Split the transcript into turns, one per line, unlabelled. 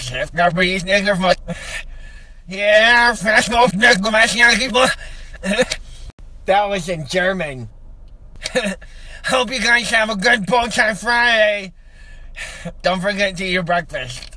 Yeah, that was in German. Hope you guys have a good Bow Tie Friday. Don't forget to eat your breakfast.